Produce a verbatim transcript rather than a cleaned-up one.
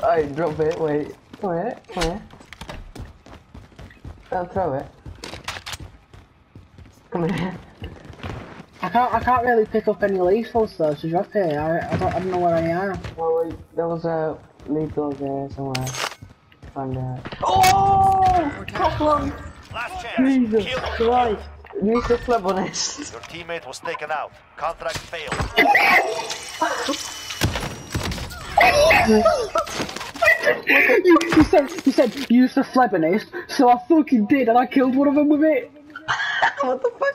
Alright, drop it, wait. Come here, come here. Don't throw it. Come here. I can't I can't really pick up any lethals though, so drop it. I, I, don't, I don't know where I am. Oh wait, there was a lethal there somewhere. Find out. Oh! Top one! Last chance. Jesus Kill them. Christ! Use the flip on it. Your teammate was taken out. Contract failed. you, you said you said use the Flebanist, so I fucking did, and I killed one of them with it. What the fuck?